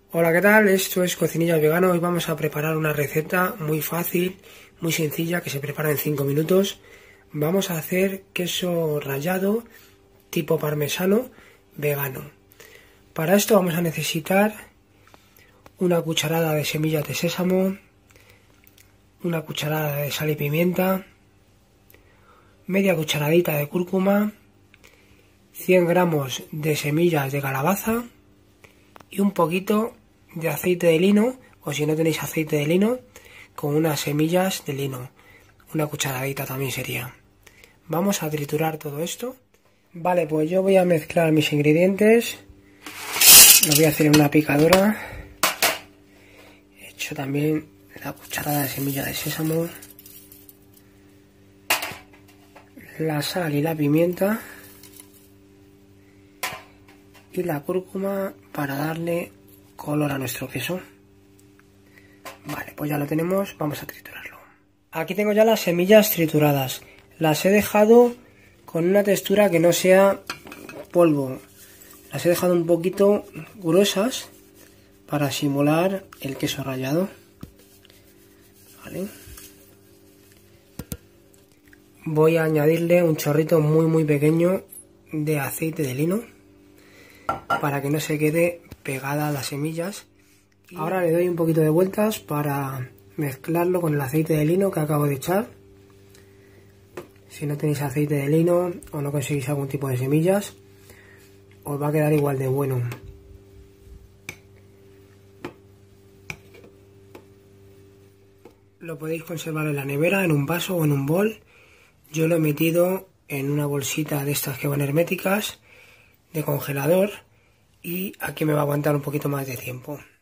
Hola, ¿qué tal? Esto es Cocinillas Vegano. Hoy vamos a preparar una receta muy fácil, muy sencilla, que se prepara en 5 minutos. Vamos a hacer queso rallado tipo parmesano vegano. Para esto vamos a necesitar una cucharada de semillas de sésamo, una cucharada de sal y pimienta, media cucharadita de cúrcuma, 100 gramos de semillas de calabaza y un poquito de aceite de lino, o si no tenéis aceite de lino, con unas semillas de lino, una cucharadita también sería. Vamos a triturar todo esto. Vale, pues yo voy a mezclar mis ingredientes, lo voy a hacer en una picadora. He hecho también la cucharada de semilla de sésamo, la sal y la pimienta y la cúrcuma para darle color a nuestro queso. Vale, pues ya lo tenemos, vamos a triturarlo. Aquí tengo ya las semillas trituradas. Las he dejado con una textura que no sea polvo. Las he dejado un poquito gruesas para simular el queso rallado. Vale. Voy a añadirle un chorrito muy pequeño de aceite de lino para que no se quede pegada a las semillas. Ahora le doy un poquito de vueltas para mezclarlo con el aceite de lino que acabo de echar. Si no tenéis aceite de lino o no conseguís algún tipo de semillas, os va a quedar igual de bueno. Lo podéis conservar en la nevera, en un vaso o en un bol. Yo lo he metido en una bolsita de estas que van herméticas de congelador y aquí me va a aguantar un poquito más de tiempo.